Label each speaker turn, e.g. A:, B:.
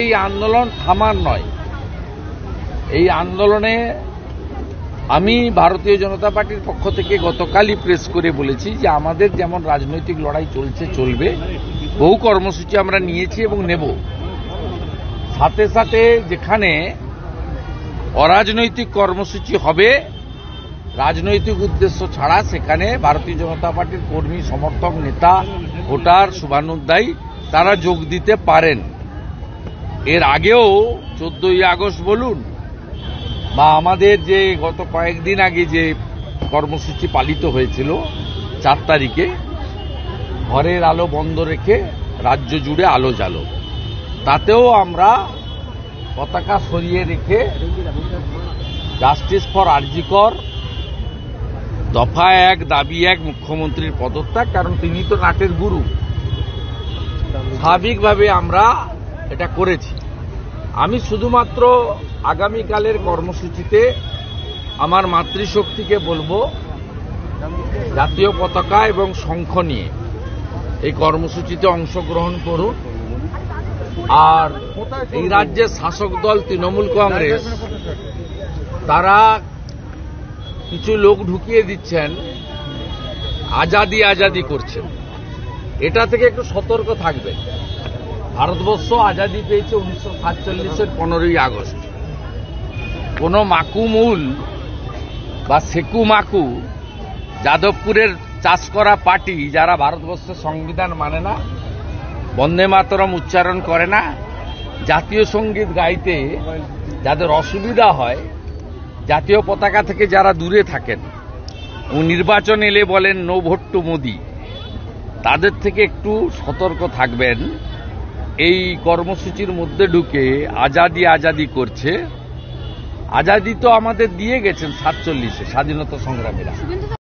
A: এই আন্দোলন থামার নয়। এই আন্দোলনে আমি ভারতীয় জনতা পার্টির পক্ষ থেকে গতকালই প্রেস করে বলেছি যে আমাদের যেমন রাজনৈতিক লড়াই চলছে চলবে, বহু কর্মসূচি আমরা নিয়েছি এবং নেব। সাথে সাথে যেখানে অরাজনৈতিক কর্মসূচি হবে রাজনৈতিক উদ্দেশ্য ছাড়া, সেখানে ভারতীয় জনতা পার্টির কর্মী, সমর্থক, নেতা, ভোটার, শুভানুধ্যায়ী তারা যোগ দিতে পারেন। এর আগেও 14ই আগস্ট বলুন বা আমাদের যে গত কয়েকদিন আগে যে কর্মসূচি পালিত হয়েছিল 4 তারিখে, ঘরের আলো বন্ধ রেখে রাজ্য জুড়ে আলো জ্বালো, তাতেও আমরা পতাকা সরিয়ে রেখে জাস্টিস ফর আরজি কর, দফা 1 দাবি 1 মুখ্যমন্ত্রীর পদত্যাগ, কারণ তিনি তো নাটের গুরু, স্বাভাবিকভাবে আমরা এটা করেছি। আমি শুধুমাত্র আগামীকালের কর্মসূচিতে আমার মাতৃশক্তিকে বলবো জাতীয় পতাকা এবং শঙ্খ নিয়ে এই কর্মসূচিতে অংশগ্রহণ করুন। আর এই রাজ্যের শাসক দল তৃণমূল কংগ্রেস, তারা কিছু লোক ঢুকিয়ে দিচ্ছেন, আজাদি আজাদি করছেন। এটা থেকে একটু সতর্ক থাকবেন। ভারতবর্ষ আজাদি পেয়েছে 1947-এর 15ই আগস্ট। কোন মাকুমুল বা সেকু মাকু যাদবপুরের চাষ করা পার্টি, যারা ভারতবর্ষের সংবিধান মানে না, বন্দে মাতরম উচ্চারণ করে না, জাতীয় সঙ্গীত গাইতে যাদের অসুবিধা হয়, জাতীয় পতাকা থেকে যারা দূরে থাকেন ও নির্বাচন এলে বলেন নো ভোট টু মোদি, তাদের থেকে একটু সতর্ক থাকবেন। এই কর্মসূচির মধ্যে ঢুকে আজাদি আজাদি করছে। আজাদি তো আমাদের দিয়ে গেছেন 47-এ স্বাধীনতা সংগ্রামীরা।